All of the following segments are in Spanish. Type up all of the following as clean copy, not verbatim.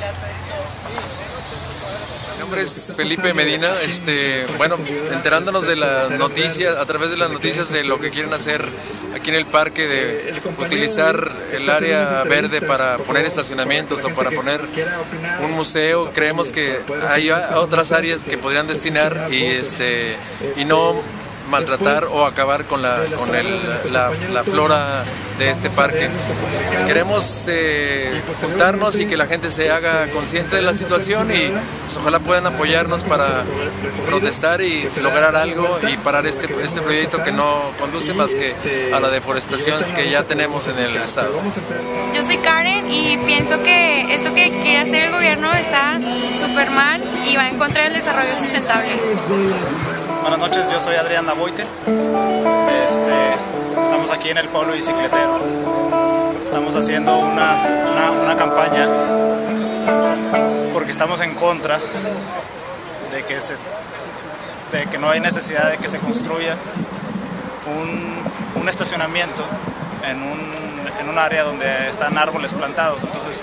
Mi nombre es Felipe Medina. Bueno, enterándonos de las noticias, a través de las noticias de lo que quieren hacer aquí en el parque, de utilizar el área verde para poner estacionamientos o para poner un museo, creemos que hay otras áreas que podrían destinar y no maltratar o acabar con la flora de este parque. Queremos juntarnos y que la gente se haga consciente de la situación y pues, ojalá puedan apoyarnos para protestar y lograr algo y parar este proyecto que no conduce más que a la deforestación que ya tenemos en el estado. Yo soy Karen y pienso que esto que quiere hacer el gobierno está súper mal y va en contra del desarrollo sustentable. Buenas noches, yo soy Adrián Naboite. Estamos aquí en el pueblo bicicletero. Estamos haciendo una campaña porque estamos en contra de que no hay necesidad de que se construya un estacionamiento en un área donde están árboles plantados. Entonces,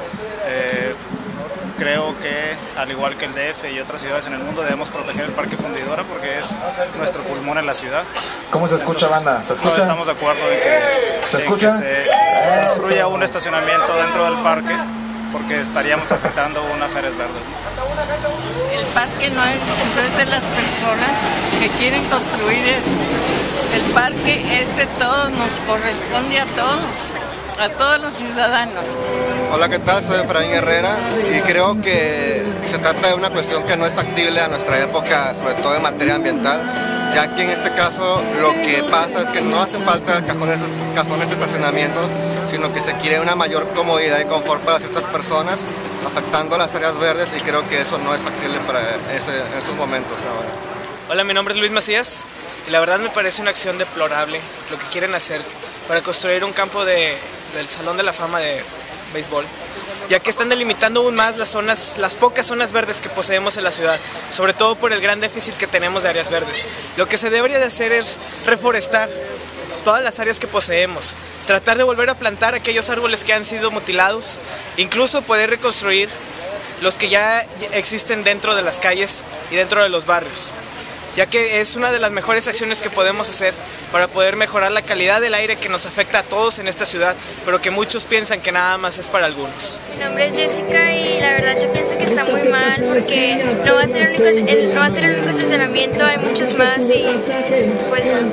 creo que, al igual que el DF y otras ciudades en el mundo, debemos proteger el Parque Fundidora porque es nuestro pulmón en la ciudad. ¿Cómo se escucha, banda? ¿Se escucha? No estamos de acuerdo en que se construya un estacionamiento dentro del parque porque estaríamos afectando unas áreas verdes. El parque no es de las personas que quieren construir eso. El parque es de todos, nos corresponde a todos los ciudadanos. Hola, ¿qué tal? Soy Efraín Herrera y creo que se trata de una cuestión que no es factible a nuestra época, sobre todo en materia ambiental, ya que en este caso lo que pasa es que no hacen falta cajones de estacionamiento, sino que se quiere una mayor comodidad y confort para ciertas personas, afectando las áreas verdes, y creo que eso no es factible para estos momentos ahora. Hola, mi nombre es Luis Macías y la verdad me parece una acción deplorable lo que quieren hacer para construir un campo del Salón de la Fama de béisbol, ya que están delimitando aún más las pocas zonas verdes que poseemos en la ciudad, sobre todo por el gran déficit que tenemos de áreas verdes. Lo que se debería de hacer es reforestar todas las áreas que poseemos, tratar de volver a plantar aquellos árboles que han sido mutilados, incluso poder reconstruir los que ya existen dentro de las calles y dentro de los barrios, ya que es una de las mejores acciones que podemos hacer para poder mejorar la calidad del aire que nos afecta a todos en esta ciudad, pero que muchos piensan que nada más es para algunos. Mi nombre es Jessica y la verdad yo pienso que está muy mal porque no va a ser el único estacionamiento, hay muchos más y pues ya.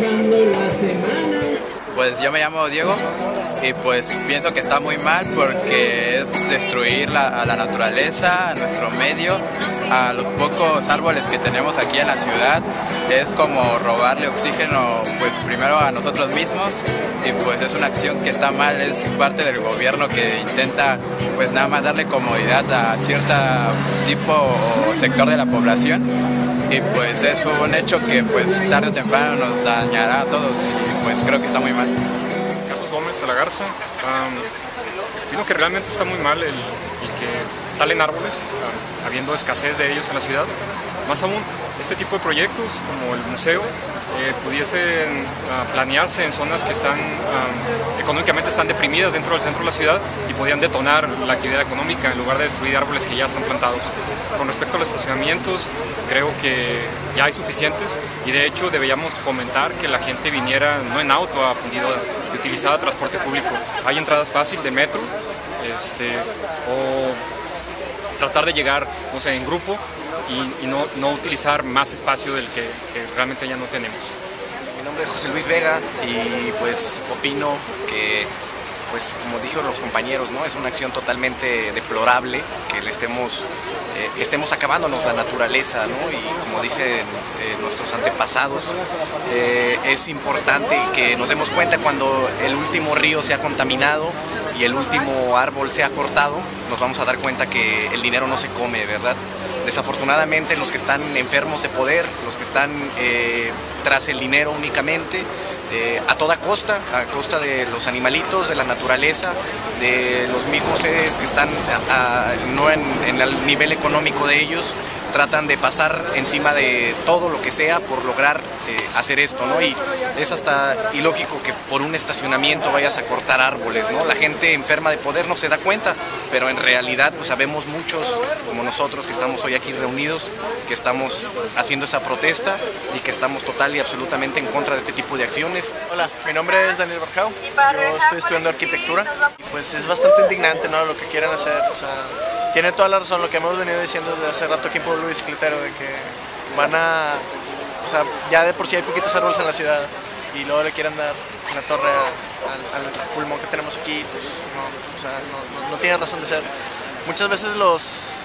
Pues yo me llamo Diego y pues pienso que está muy mal porque es destruir a la naturaleza, a nuestro medio, a los pocos árboles que tenemos aquí en la ciudad. Es como robarle oxígeno pues primero a nosotros mismos y pues es una acción que está mal, es parte del gobierno que intenta pues nada más darle comodidad a cierto tipo o sector de la población. Y pues es un hecho que pues tarde o temprano nos dañará a todos y pues creo que está muy mal. Carlos Gómez de la Garza. Opino que realmente está muy mal el que talen árboles, habiendo escasez de ellos en la ciudad. Más aún, este tipo de proyectos como el museo pudiesen planearse en zonas que económicamente están deprimidas dentro del centro de la ciudad y podían detonar la actividad económica en lugar de destruir árboles que ya están plantados. Con respecto a los estacionamientos, creo que ya hay suficientes y de hecho deberíamos fomentar que la gente viniera no en auto a Fundidora, que utilizara transporte público. Hay entradas fáciles de metro o tratar de llegar, no sé, en grupo y no utilizar más espacio del que realmente ya no tenemos. Mi nombre es José Luis Vega y pues opino que, pues como dijeron los compañeros, ¿no? Es una acción totalmente deplorable que le estemos acabándonos la naturaleza, ¿no? Y como dicen nuestros antepasados, es importante que nos demos cuenta cuando el último río se ha contaminado y el último árbol se ha cortado, nos vamos a dar cuenta que el dinero no se come, ¿verdad? Desafortunadamente los que están enfermos de poder, los que están tras el dinero únicamente, a toda costa, a costa de los animalitos, de la naturaleza, de los mismos seres que están no en el nivel económico de ellos, tratan de pasar encima de todo lo que sea por lograr hacer esto, ¿no? Y es hasta ilógico que por un estacionamiento vayas a cortar árboles, ¿no? La gente enferma de poder no se da cuenta, pero en realidad pues sabemos muchos, como nosotros que estamos hoy aquí reunidos, que estamos haciendo esa protesta y que estamos total y absolutamente en contra de este tipo de acciones. Hola, mi nombre es Daniel Barjao, yo estoy estudiando arquitectura y pues es bastante indignante, ¿no?, lo que quieren hacer. O sea, tiene toda la razón lo que hemos venido diciendo desde hace rato aquí en Pueblo Bicicletero, de que van a, o sea, ya de por sí hay poquitos árboles en la ciudad y luego le quieren dar una torre al pulmón que tenemos aquí, pues no, o sea, no tiene razón de ser. Muchas veces los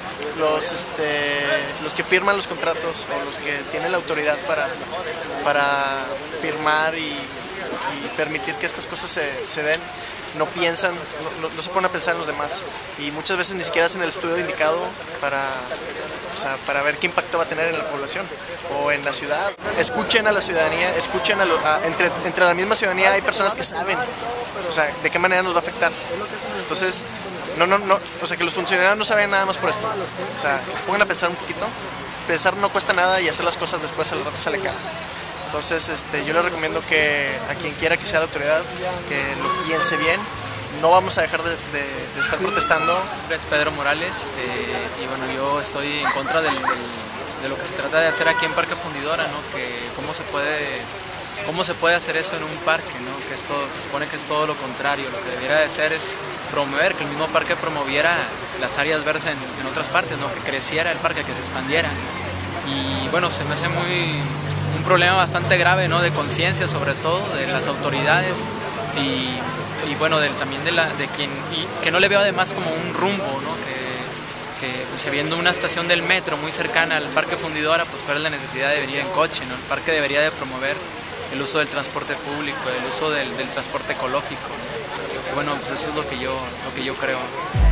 que firman los contratos o los que tienen la autoridad para firmar y permitir que estas cosas se den, no piensan, no se ponen a pensar en los demás y muchas veces ni siquiera hacen el estudio indicado para ver qué impacto va a tener en la población o en la ciudad. Escuchen a la ciudadanía, escuchen entre la misma ciudadanía hay personas que saben, o sea, de qué manera nos va a afectar. Entonces, o sea, que los funcionarios no saben nada más por esto. O sea, que se pongan a pensar un poquito. Pensar no cuesta nada y hacer las cosas después al rato sale caro. Entonces, yo les recomiendo que a quien quiera que sea la autoridad, que lo piense bien. No vamos a dejar de estar protestando. Mi nombre es Pedro Morales y bueno, yo estoy en contra de lo que se trata de hacer aquí en Parque Fundidora, ¿no? Que cómo se puede hacer eso en un parque, ¿no? Que esto se supone que es todo lo contrario. Lo que debiera de ser es promover, que el mismo parque promoviera las áreas verdes en otras partes, ¿no? Que creciera el parque, que se expandiera. Y bueno, se me hace un problema bastante grave, ¿no? De conciencia, sobre todo de las autoridades y bueno, también de quien, y que no le veo además como un rumbo, ¿no? Que pues, habiendo una estación del metro muy cercana al Parque Fundidora, pues cuál es la necesidad de venir en coche, ¿no? El parque debería de promover el uso del transporte público, el uso del transporte ecológico, ¿no? Y bueno, pues eso es lo que yo creo.